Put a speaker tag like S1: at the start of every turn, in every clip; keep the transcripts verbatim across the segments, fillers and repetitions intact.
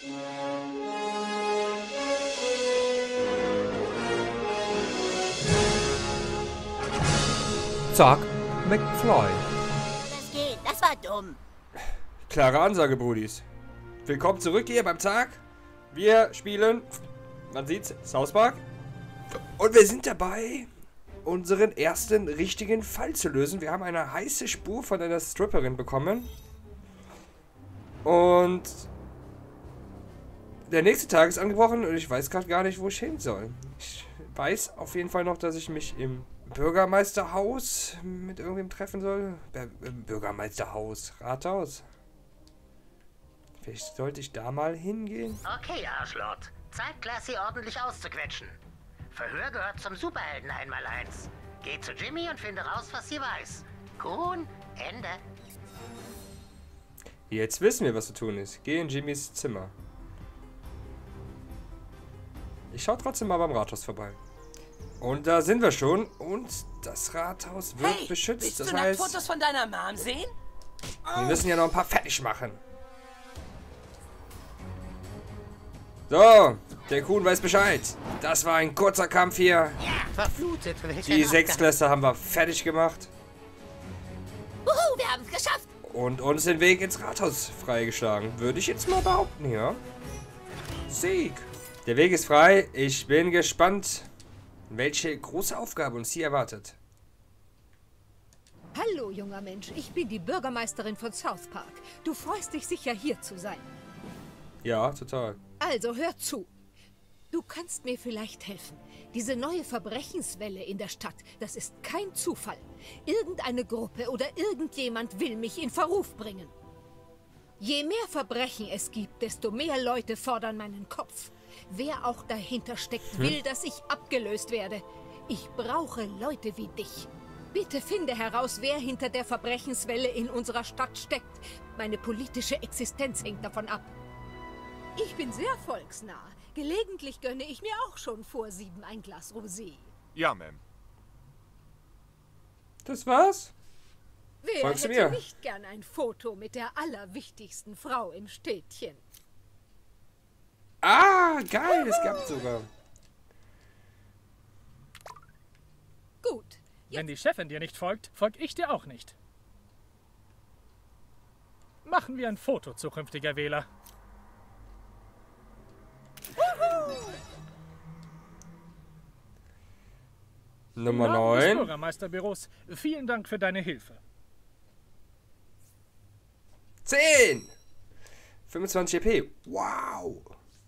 S1: Zack, McFly.
S2: Das geht, das war dumm.
S3: Klare Ansage, Brudis. Willkommen zurück hier beim Tag. Wir spielen, man sieht's, South Park. Und wir sind dabei, unseren ersten richtigen Fall zu lösen. Wir haben eine heiße Spur von einer Stripperin bekommen. Und der nächste Tag ist angebrochen und ich weiß gerade gar nicht, wo ich hin soll. Ich weiß auf jeden Fall noch, dass ich mich im Bürgermeisterhaus mit irgendwem treffen soll. Bür Bürgermeisterhaus, Rathaus. Vielleicht sollte ich da mal hingehen.
S4: Okay, Arschlord. Zeit, Lassie ordentlich auszuquetschen. Verhör gehört zum Superhelden einmal eins. Geh zu Jimmy und finde raus, was sie weiß. Kuhn, Ende.
S3: Jetzt wissen wir, was zu tun ist. Geh in Jimmys Zimmer. Ich schau trotzdem mal beim Rathaus vorbei. Und da sind wir schon. Und das Rathaus wird
S5: hey,
S3: beschützt.
S5: Willst
S3: das
S5: du
S3: heißt,
S5: Fotos von deiner Mom sehen?
S3: wir müssen ja noch ein paar fertig machen. So, der Kuhn weiß Bescheid. Das war ein kurzer Kampf hier.
S4: Ja, verflutet.
S3: Die Sechsklässler haben wir fertig gemacht.
S2: Wuhu, wir haben es geschafft.
S3: Und uns den Weg ins Rathaus freigeschlagen. Würde ich jetzt mal behaupten, ja. Sieg. Der Weg ist frei. Ich bin gespannt, welche große Aufgabe uns hier erwartet.
S6: Hallo, junger Mensch. Ich bin die Bürgermeisterin von South Park. Du freust dich sicher, hier zu sein.
S3: Ja, total.
S6: Also, hör zu. Du kannst mir vielleicht helfen. Diese neue Verbrechenswelle in der Stadt, das ist kein Zufall. Irgendeine Gruppe oder irgendjemand will mich in Verruf bringen. Je mehr Verbrechen es gibt, desto mehr Leute fordern meinen Kopf. Wer auch dahinter steckt, will, dass ich abgelöst werde. Ich brauche Leute wie dich. Bitte finde heraus, wer hinter der Verbrechenswelle in unserer Stadt steckt. Meine politische Existenz hängt davon ab. Ich bin sehr volksnah. Gelegentlich gönne ich mir auch schon vor sieben ein Glas Rosé.
S7: Ja, Ma'am.
S3: Das war's?
S6: Wer
S3: Folgst du
S6: hätte
S3: mir?
S6: nicht gern ein Foto mit der allerwichtigsten Frau im Städtchen?
S3: Ah, geil, es gab sogar.
S6: Gut.
S8: Wenn die Chefin dir nicht folgt, folge ich dir auch nicht. Machen wir ein Foto, zukünftiger Wähler.
S3: Nummer
S8: Im Namen des
S3: neun.
S8: Bürgermeisterbüros, vielen Dank für deine Hilfe.
S3: zehn. fünfundzwanzig E P. Wow.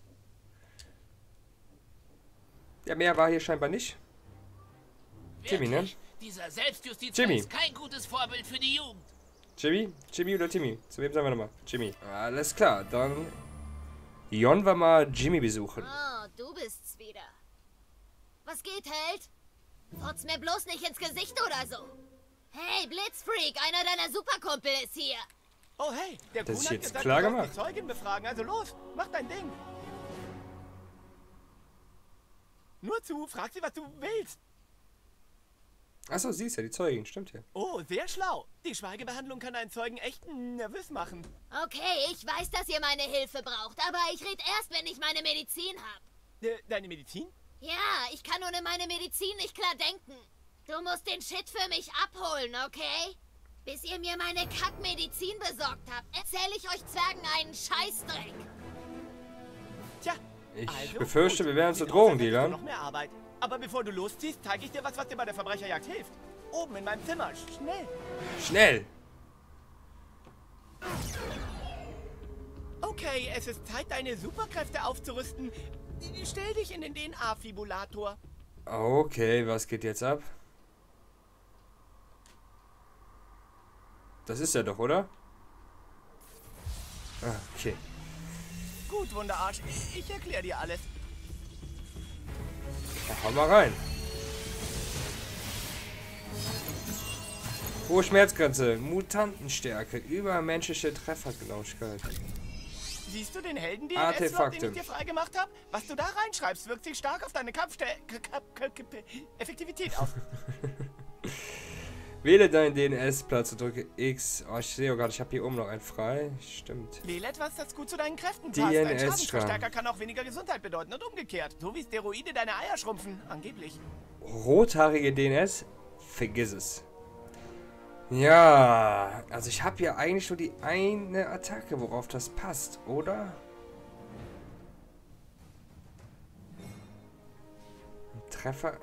S3: Ja, mehr war hier scheinbar nicht. Jimmy, ne?
S5: Dieser Selbstjustiz
S3: Jimmy.
S5: ist kein gutes Vorbild für die Jugend.
S3: Jimmy? Jimmy oder Timmy? Zu wem sagen wir nochmal? Jimmy. Alles klar, dann Jon wir mal Jimmy besuchen.
S2: Oh, du bist's wieder. Was geht, Held? Fotz mir bloß nicht ins Gesicht oder so. Hey, Blitzfreak, einer deiner Superkumpel ist hier.
S9: Oh hey, der
S3: Das
S9: Kuhn
S3: ist
S9: hat
S3: jetzt
S9: gesagt,
S3: klar
S9: du sollst
S3: gemacht.
S9: die Zeugin befragen, also los, mach dein Ding. Nur zu, frag sie, was du willst.
S3: Achso, sie ist ja die Zeugin, stimmt ja.
S9: Oh, sehr schlau. Die Schweigebehandlung kann einen Zeugen echt nervös machen.
S2: Okay, ich weiß, dass ihr meine Hilfe braucht, aber ich rede erst, wenn ich meine Medizin hab.
S9: De deine Medizin?
S2: Ja, ich kann ohne meine Medizin nicht klar denken. Du musst den Shit für mich abholen, okay? Bis ihr mir meine Kackmedizin besorgt habt, erzähle ich euch Zwergen einen Scheißdreck.
S9: Tja,
S3: Ich
S9: also,
S3: befürchte,
S9: gut.
S3: wir werden zu
S9: Sieht aus, als hättest du
S3: Drogendealern.
S9: noch mehr Arbeit. Aber bevor du losziehst, zeige ich dir was, was dir bei der Verbrecherjagd hilft. Oben in meinem Zimmer, schnell.
S3: Schnell!
S9: Okay, es ist Zeit, deine Superkräfte aufzurüsten. Stell dich in den D N A-Fibulator.
S3: Okay, was geht jetzt ab? Das ist er doch, oder? Ah, okay.
S9: Gut, Wunderarsch. Ich erkläre dir alles.
S3: Ja, hau mal rein. Hohe Schmerzgrenze, Mutantenstärke, übermenschliche Treffergenauigkeit.
S9: Siehst du den Helden, den
S3: Artefakte.
S9: den ich dir freigemacht habe? Was du da reinschreibst, wirkt sich stark auf deine Kampfeffektivität aus.
S3: Wähle deinen D N S-Platz und drücke X. Oh, ich sehe auch gerade, ich habe hier oben noch einen frei. Stimmt.
S9: Wähle etwas, das gut zu deinen Kräften passt.
S3: D N S-Strang.
S9: Ein Schadensverstärker kann auch weniger Gesundheit bedeuten und umgekehrt. So wie Steroide deine Eier schrumpfen, angeblich.
S3: Rothaarige D N S? Vergiss es. Ja, also ich habe ja eigentlich nur die eine Attacke, worauf das passt, oder? Treffer.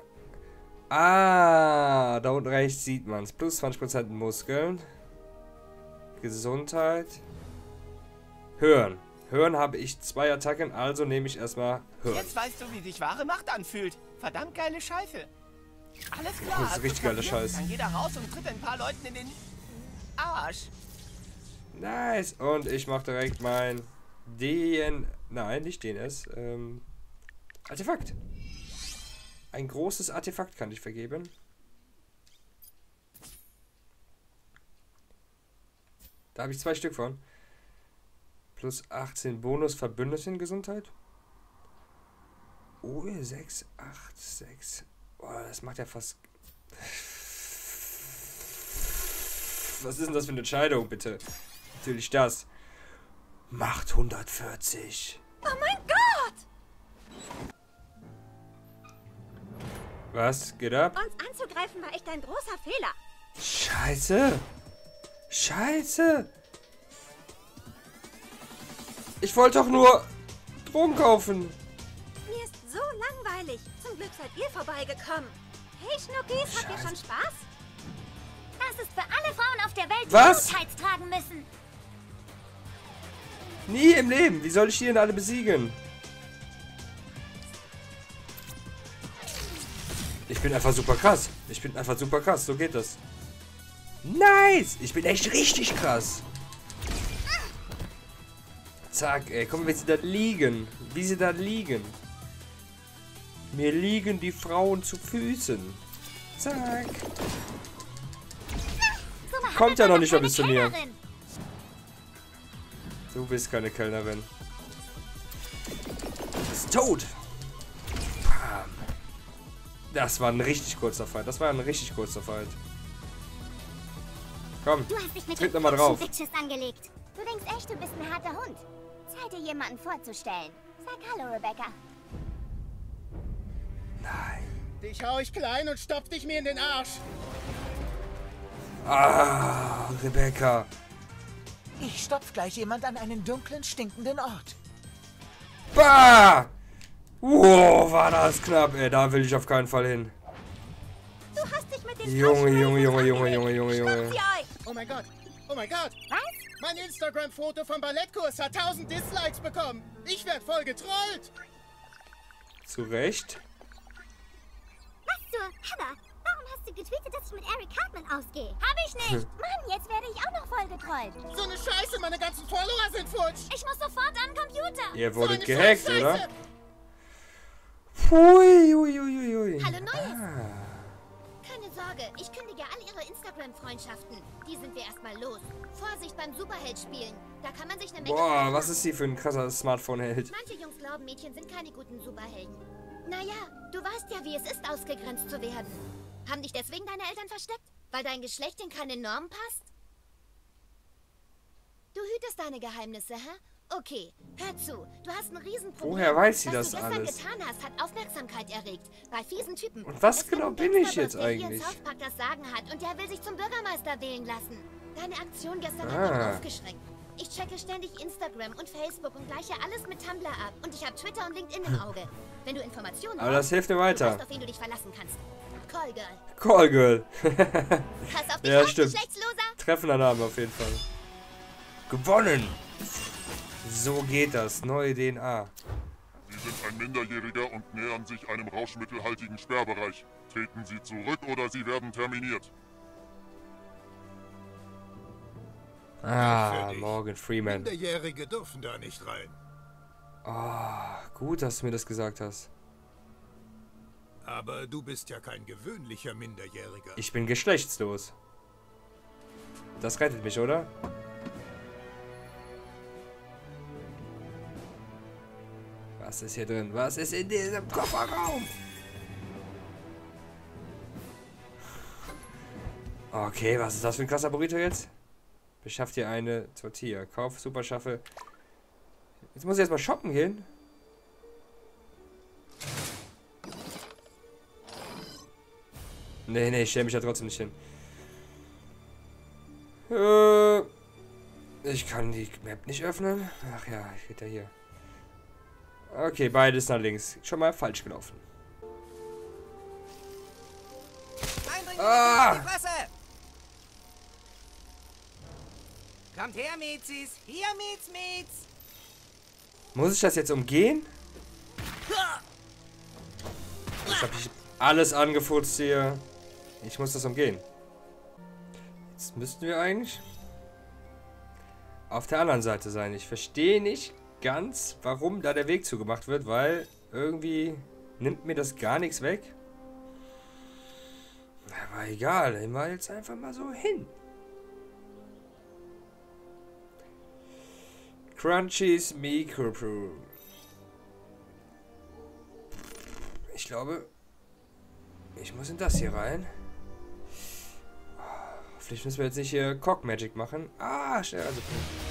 S3: Ah, da unten rechts sieht man es. Plus zwanzig Prozent Muskeln. Gesundheit. Hören. Hören habe ich zwei Attacken, also nehme ich erstmal Hören.
S9: Jetzt weißt du, wie sich wahre Macht anfühlt. Verdammt geile Scheiße. Alles klar.
S3: Das ist richtig geiler Scheiß.
S9: Dann geh da raus und tritt ein paar Leuten in den Arsch.
S3: Nice. Und ich mache direkt mein D N... Nein, nicht D N S. Ähm, Artefakt. Ein großes Artefakt kann ich vergeben. Da habe ich zwei Stück von. Plus achtzehn Bonus Verbündeten Gesundheit. Oh, sechs, acht, sechs. Boah, das macht ja fast... Was ist denn das für eine Entscheidung, bitte? Natürlich das. Macht hundertvierzig.
S2: Oh mein Gott!
S3: Was geht ab?
S2: Uns anzugreifen war echt ein großer Fehler.
S3: Scheiße. Scheiße. Ich wollte doch nur Drogen kaufen.
S2: Mir ist so langweilig. Zum Glück seid ihr vorbeigekommen. Hey Schnuckis, habt ihr schon Spaß? Das ist für alle Frauen auf der Welt, die
S3: Was?
S2: Bluttights tragen müssen.
S3: Nie im Leben. Wie soll ich die denn alle besiegen? Ich bin einfach super krass. Ich bin einfach super krass. So geht das. Nice. Ich bin echt richtig krass. Zack, ey. Guck mal, wie sie da liegen. Wie sie da liegen. Mir liegen die Frauen zu Füßen. Zack. Kommt ja noch nicht mal bis zu mir. Du bist keine Kellnerin. Ist tot. Bam. Das war ein richtig kurzer Fight. Das war ein richtig kurzer Fight. Komm,
S2: Du hast dich mit
S3: tritt
S2: den
S3: nochmal drauf.
S2: Bitches angelegt. Du denkst echt, du bist ein harter Hund. Zeit dir jemanden vorzustellen. Sag hallo, Rebecca.
S3: Nein.
S7: Dich hau ich klein und stopf dich mir in den Arsch.
S3: Ah, Rebecca.
S10: Ich stopf gleich jemand an einen dunklen, stinkenden Ort.
S3: Bah! Wow, war das knapp, ey. Da will ich auf keinen Fall hin.
S2: Du hast dich mit den
S3: Junge,
S2: falschen
S3: Junge,
S2: Mädels
S3: Junge, Junge,
S2: angelegt.
S3: Junge, Junge, Junge.
S2: Schnappt sie euch!
S7: Oh mein Gott. Oh mein Gott.
S2: Was?
S7: Mein Instagram-Foto vom Ballettkurs hat tausend Dislikes bekommen. Ich werd voll getrollt.
S3: Zu Recht.
S2: Was zur Hammer? Warum hast du getweetet, dass ich mit Eric Cartman ausgehe? Hab ich nicht! Mann, jetzt werde ich auch noch voll getrollt.
S7: So eine Scheiße, meine ganzen Follower sind futsch.
S2: Ich muss sofort an den Computer.
S3: Ihr
S7: So
S3: wurdet
S7: eine
S3: gehackt,
S7: Scheiße.
S3: oder? Hui, hui, hui, hui.
S2: Hallo Neues.
S3: Ah.
S2: Keine Sorge, ich kündige all ihre Instagram-Freundschaften. Die sind wir erstmal los. Vorsicht beim Superheld-Spielen. Da kann man sich eine Menge...
S3: Boah,
S2: verlieren.
S3: was ist sie für ein krasser Smartphone-Held?
S2: Manche Jungs glauben, Mädchen sind keine guten Superhelden. Naja, du weißt ja, wie es ist, ausgegrenzt zu werden. Haben dich deswegen deine Eltern versteckt? Weil dein Geschlecht in keine Normen passt? Du hütest deine Geheimnisse, hä? Okay, hör zu. Du hast ein Riesenproblem.
S3: Woher weiß sie
S2: Was
S3: das
S2: du gestern
S3: alles?
S2: getan hast, hat Aufmerksamkeit erregt. Bei fiesen Typen.
S3: Und was
S2: Es gibt
S3: genau
S2: einen
S3: bin ich
S2: Gangsterboss,
S3: jetzt
S2: der hier in
S3: eigentlich?
S2: South Park das Sagen hat und der will sich zum Bürgermeister wählen lassen. Deine Aktion gestern
S3: Ah.
S2: hat mich aufgeschreckt. Ich checke ständig Instagram und Facebook und gleiche alles mit Tumblr ab. Und ich habe Twitter und LinkedIn im Auge. Wenn du Informationen
S3: Aber das hilft mir
S2: Du
S3: weiter.
S2: weißt, auf wen du dich verlassen kannst. Call Girl.
S3: Call Girl.
S2: Pass auf dich
S3: Ja,
S2: auf,
S3: stimmt.
S2: Geschlechtsloser.
S3: Treffender Name auf jeden Fall. Gewonnen. So geht das. Neue D N A.
S11: Sie sind ein Minderjähriger und nähern sich einem rauschmittelhaltigen Sperrbereich. Treten Sie zurück oder Sie werden terminiert.
S3: Ah, Morgan Freeman.
S7: Minderjährige dürfen da nicht rein.
S3: Ah, gut, dass du mir das gesagt hast.
S7: Aber du bist ja kein gewöhnlicher Minderjähriger.
S3: Ich bin geschlechtslos. Das rettet mich, oder? Was ist hier drin? Was ist in diesem Kofferraum? Okay, was ist das für ein krasser Burrito jetzt? Beschafft dir eine Tortilla. Kauf, super, schaffe. Jetzt muss ich erstmal shoppen gehen. Nee, nee, ich stelle mich da trotzdem nicht hin. Äh, ich kann die Map nicht öffnen. Ach ja, geht ja hier. Okay, beides nach links. Schon mal falsch gelaufen. Ah!
S10: Die Fresse! Kommt her, Miezis! Hier, Miez, Miez!
S3: Muss ich das jetzt umgehen? Ich habe alles angefurzt hier. Ich muss das umgehen. Jetzt müssten wir eigentlich auf der anderen Seite sein. Ich verstehe nicht ganz, warum da der Weg zugemacht wird, weil irgendwie nimmt mir das gar nichts weg. Aber egal, immer jetzt einfach mal so hin. Crunchies Micro. Ich glaube, ich muss in das hier rein. Vielleicht müssen wir jetzt nicht hier Cock Magic machen. Ah, schnell, also.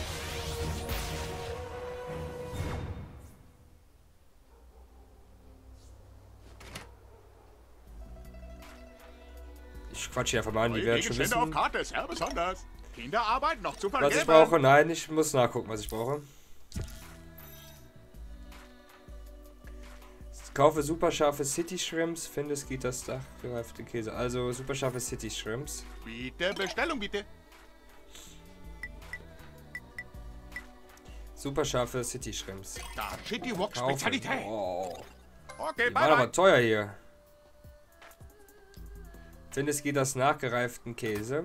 S3: Ich quatsche einfach mal an, die werden schon wissen,
S12: auf Karte, sehr besonders. Kinderarbeit noch zu vergeben.
S3: was ich brauche. Nein, ich muss nachgucken, was ich brauche. Kaufe super scharfe City Shrimps, finde Skitas Dach, gereifte Käse. Also super scharfe City Shrimps.
S12: Bitte, Bestellung bitte.
S3: Super scharfe City Shrimps.
S12: Da, Shitty Wok Spezialität.
S3: Oh.
S12: Okay,
S3: Die
S12: bye,
S3: waren
S12: bye.
S3: aber teuer hier. Finde Skitas nachgereiften Käse.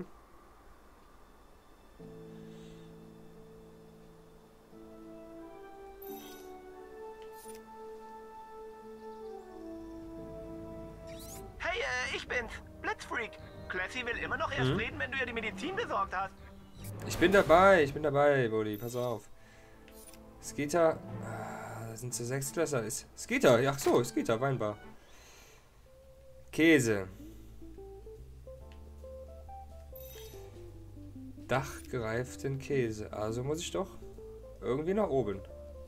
S9: Hey, äh, ich bin's. Blitzfreak. Classy will immer noch erst
S3: Mhm.
S9: reden, wenn du ihr die Medizin besorgt hast.
S3: Ich bin dabei, ich bin dabei, Bulli, pass auf. Skita, ah, da sind so sechs Klässer. Ist Skita, ach so, Skita, Weinbar. Käse. Dachgereiften Käse. Also muss ich doch irgendwie nach oben.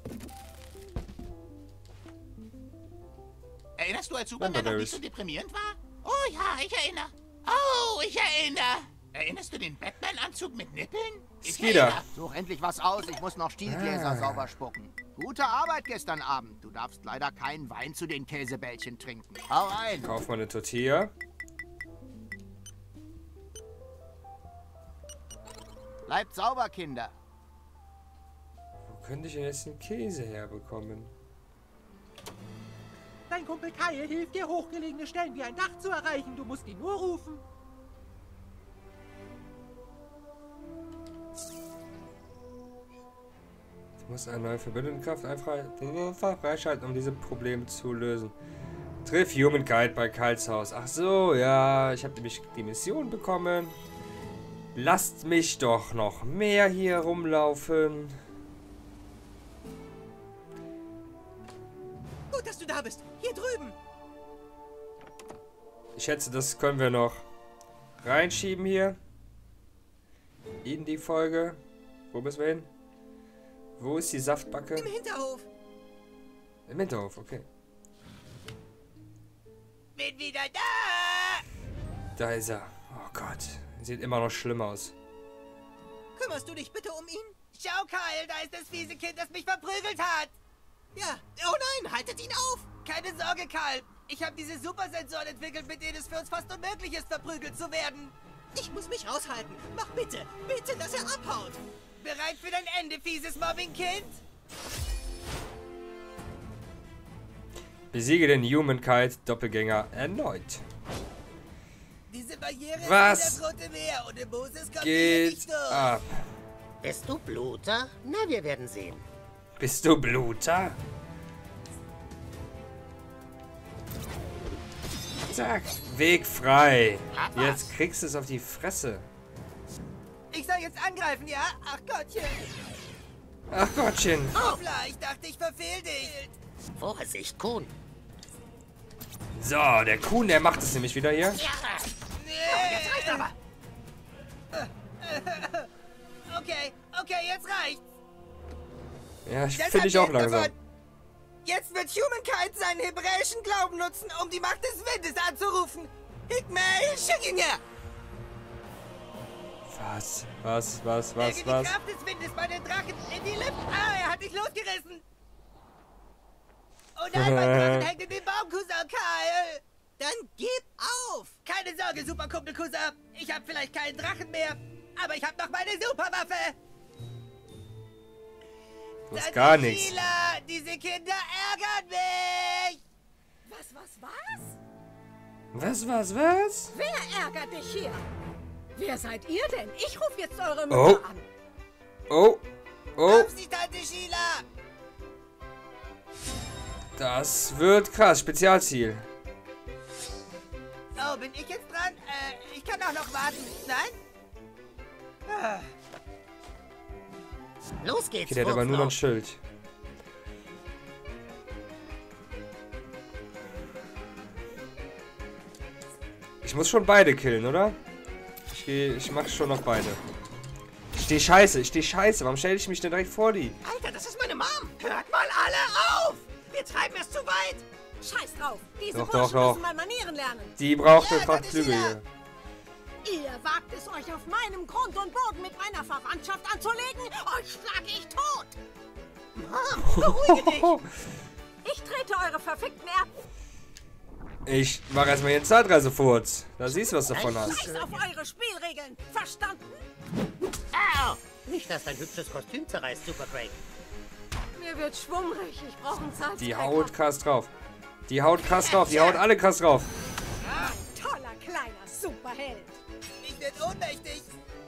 S12: Erinnerst du, als Superman noch
S3: Wonderberries.
S12: nicht so deprimierend war? Oh ja, ich erinnere. Oh, ich erinnere. Erinnerst du den Batman-Anzug mit Nippeln? Ich
S3: Skida.
S12: erinnere.
S13: Such endlich was aus, ich muss noch Stielgläser
S3: Ah.
S13: sauber spucken. Gute Arbeit gestern Abend. Du darfst leider keinen Wein zu den Käsebällchen trinken. Hau rein!
S3: Kauf mal eine Tortilla.
S13: Bleibt sauber, Kinder.
S3: Wo könnte ich denn jetzt den Käse herbekommen?
S10: Dein Kumpel Kyle hilft dir, hochgelegene Stellen wie ein Dach zu erreichen. Du musst ihn nur rufen.
S3: Ich muss eine neue Verbündentenkraft einfach freischalten, um diese Probleme zu lösen. Triff Humankind bei Kyles Haus. Ach so, ja, ich habe nämlich die Mission bekommen. Lasst mich doch noch mehr hier rumlaufen.
S10: Gut, dass du da bist. Hier drüben.
S3: Ich schätze, das können wir noch reinschieben hier. In die Folge. Wo müssen wir hin? Wo ist die Saftbacke?
S10: Im Hinterhof.
S3: Im Hinterhof, okay.
S10: Bin wieder da.
S3: Da ist er. Oh Gott. Sieht immer noch schlimm aus.
S10: Kümmerst du dich bitte um ihn? Schau, Kyle, da ist das fiese Kind, das mich verprügelt hat. Ja. Oh nein, haltet ihn auf. Keine Sorge, Kyle. Ich habe diese Supersensoren entwickelt, mit denen es für uns fast unmöglich ist, verprügelt zu werden. Ich muss mich raushalten. Mach bitte, bitte, dass er abhaut. Bereit für dein Ende, fieses Mobbing-Kind?
S3: Besiege den Humankind Doppelgänger erneut.
S10: Diese Barriere
S3: Was
S10: ist wie das Rote Meer und im Moses kommt ihr
S3: geht
S10: nicht durch.
S3: ab?
S4: Bist du Bluter? Na, wir werden sehen.
S3: Bist du Bluter? Zack, Weg frei. Jetzt kriegst du es auf die Fresse.
S10: Ich soll jetzt angreifen, ja? Ach Gottchen.
S3: Ach Gottchen.
S10: Hoppla, ich dachte, ich verfehl dich.
S4: Vorsicht, Kuhn.
S3: So, der Kuhn, der macht es nämlich wieder hier.
S10: Nee.
S12: Jetzt reicht aber.
S10: Okay, okay, jetzt reicht's.
S3: Ja, ich
S10: Deshalb
S3: finde ich auch
S10: geht's
S3: langsam.
S10: davon. Jetzt wird Humankind seinen hebräischen Glauben nutzen, um die Macht des Windes anzurufen. Hikmei Shiginja!
S3: Was? Was? Was? Was?
S10: Lege
S3: Was?
S10: die Kraft des Windes bei den Drachen in die Lippen. Ah, er hat dich losgerissen. Oh nein, mein Drachen hängt in den Baum, Cousin Kyle. Dann gib auf. Keine Sorge, Superkumpel Cousin. Ich habe vielleicht keinen Drachen mehr, aber ich habe noch meine Superwaffe.
S3: Das ist gar nichts.
S10: Sheila, diese Kinder ärgern mich.
S6: Was, was, was?
S3: Was, was, was?
S6: Wer ärgert dich hier? Wer seid ihr denn? Ich rufe jetzt eure
S3: Oh.
S6: Mutter an.
S3: Oh. Oh.
S10: Auf sie, Tante Sheila.
S3: Das wird krass. Spezialziel.
S10: Oh, bin ich jetzt dran? Äh, ich kann auch noch warten. Nein? Ah.
S4: Los geht's,
S3: Okay, der hat aber nur noch ein
S4: Wurflauf.
S3: Schild. Ich muss schon beide killen, oder? Ich geh, ich mach schon noch beide. Ich steh scheiße, ich steh scheiße. Warum stelle ich mich denn direkt vor die?
S10: Alter, das ist meine Mom. Hört mal alle auf. Wir treiben es zu weit.
S6: Scheiß drauf. Diese
S3: Doch,
S6: Burschen
S3: doch, doch.
S6: müssen mal Manieren lernen.
S3: Die braucht
S10: Ja,
S3: eine Kraft
S10: das ist
S3: Flügel
S10: wieder-
S3: hier.
S6: Ihr wagt es euch auf meinem Grund und Boden mit meiner Verwandtschaft anzulegen? Euch schlage ich tot.
S10: Mom, beruhige dich.
S6: Ich trete eure verfickten Erben.
S3: Ich mach erstmal hier einen Zeitreisefurz. Da siehst du, was du davon hast.
S6: Scheiß auf eure Spielregeln. Verstanden?
S4: Au! Nicht, dass dein hübsches Kostüm zerreißt, Super Break.
S6: Mir wird schwummrig. Ich brauche einen Salz.
S3: Die haut krass drauf. Die haut krass drauf. Die haut alle krass drauf.
S6: Toller kleiner Superheld.
S10: Ich werde ohnmächtig.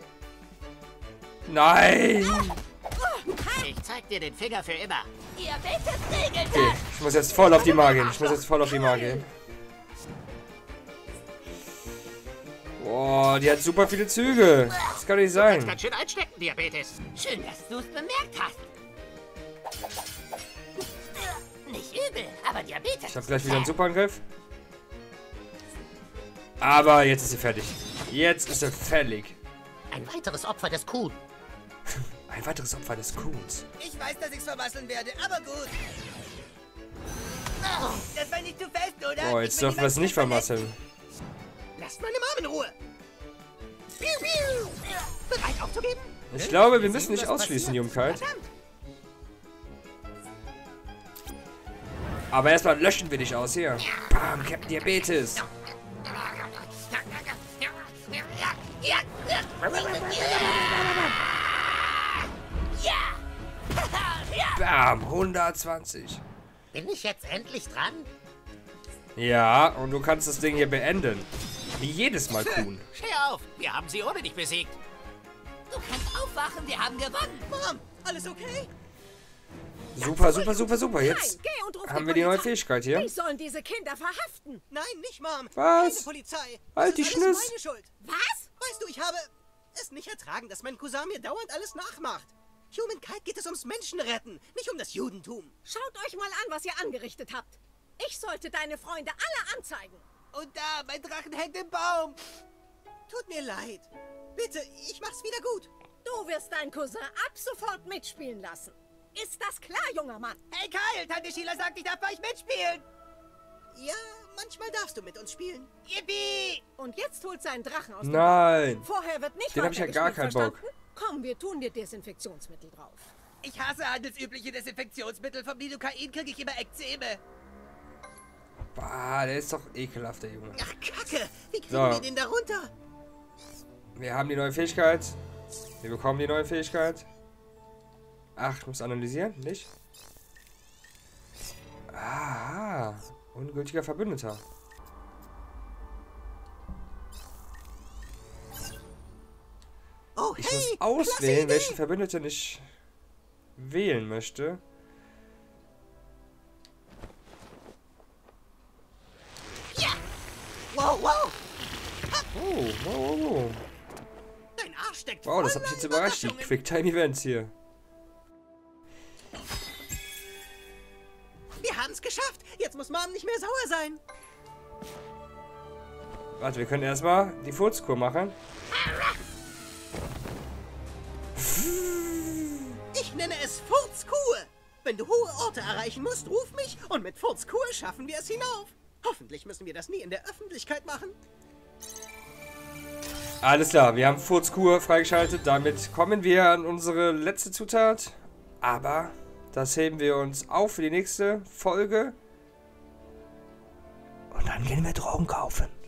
S3: Nein!
S4: Ich zeig dir den Finger für immer.
S2: Ihr betet Regeln
S3: Okay, ich muss jetzt voll auf die Mar gehen. Ich muss jetzt voll auf die Mar gehen. Boah, die hat super viele Züge. Das kann nicht sein.
S4: Ganz schön einstecken, Diabetes.
S2: Schön, dass du es bemerkt hast. Nicht übel, aber Diabetes.
S3: Ich hab gleich wieder einen Superangriff. Aber jetzt ist sie fertig. Jetzt ist sie fertig.
S4: Ein weiteres Opfer des Kuhn.
S3: Ein weiteres Opfer des Kuhns.
S10: Ich weiß, dass ich's vermasseln werde, aber gut. Oh, das war nicht zu fest, oder?
S3: Oh,
S10: Ich
S3: jetzt
S10: will
S3: dürfen wir es
S10: niemanden
S3: nicht vermasseln.
S10: verletzen. Lasst meine Mom in Ruhe. Piu, piu. Bereit aufzugeben?
S3: Ich glaube, wir müssen nicht ausschließen, Jugendkeit.
S10: Verdammt.
S3: Aber erstmal löschen wir dich aus hier. Bam, Captain Diabetes. Bam, hundertzwanzig.
S4: Bin ich jetzt endlich dran?
S3: Ja, und du kannst das Ding hier beenden. Wie jedes Mal Kuhn.
S5: Steh auf, wir haben sie ohne dich besiegt.
S2: Du kannst aufwachen, wir haben gewonnen.
S10: Mom, alles okay?
S3: Super, super, super, super.
S6: Nein,
S3: Jetzt
S6: geh und ruf
S3: haben wir die neue
S6: Polizei.
S3: Fähigkeit hier.
S6: Die sollen diese Kinder verhaften.
S10: Nein, nicht Mom.
S3: Was?
S10: Keine Polizei.
S3: Halt die
S10: das ist alles
S3: Schnüss.
S10: meine Schuld.
S6: Was?
S10: Weißt du, ich habe es nicht ertragen, dass mein Cousin mir dauernd alles nachmacht. Humankind geht es ums Menschenretten, nicht um das Judentum.
S6: Schaut euch mal an, was ihr angerichtet habt. Ich sollte deine Freunde alle anzeigen.
S10: Und da, mein Drachen hängt im Baum. Tut mir leid. Bitte, ich mach's wieder gut.
S6: Du wirst deinen Cousin ab sofort mitspielen lassen. Ist das klar, junger Mann?
S10: Hey Kyle, Tante Sheila sagt, ich darf bei euch mitspielen. Ja, manchmal darfst du mit uns spielen. Yippie!
S6: Und jetzt holt seinen Drachen aus dem
S3: Nein.
S6: Baum. Vorher wird nicht
S3: Den hab ich ja gar
S6: weitergespielt,
S3: keinen Bock.
S6: verstanden? Komm, wir tun dir Desinfektionsmittel drauf.
S10: Ich hasse handelsübliche Desinfektionsmittel. Vom Lidocain kriege ich immer Ekzeme.
S3: Bah, der ist doch ekelhaft, der Junge.
S10: Ach, Kacke. Wie kriegen
S3: So.
S10: wir den da runter?
S3: Wir haben die neue Fähigkeit. Wir bekommen die neue Fähigkeit. Ach, ich muss analysieren, nicht? Ah, ungültiger Verbündeter.
S10: Oh,
S3: Ich
S10: hey,
S3: muss
S10: klasse
S3: auswählen,
S10: Idee.
S3: welchen Verbündeten ich wählen möchte.
S10: Wow, wow.
S3: Oh, wow, wow, wow.
S10: Dein Arsch steckt
S3: Wow, das hat
S10: voller
S3: mich jetzt überrascht, die
S10: Überraschungen.
S3: Quicktime-Events hier.
S10: Wir haben es geschafft. Jetzt muss Mom nicht mehr sauer sein.
S3: Warte, wir können erstmal die Furzkur machen.
S10: Ich nenne es Furzkur. Wenn du hohe Orte erreichen musst, ruf mich und mit Furzkur schaffen wir es hinauf. Hoffentlich müssen wir das nie in der Öffentlichkeit machen.
S3: Alles klar, wir haben Furzkur freigeschaltet. Damit kommen wir an unsere letzte Zutat. Aber das heben wir uns auf für die nächste Folge. Und dann gehen wir Drogen kaufen.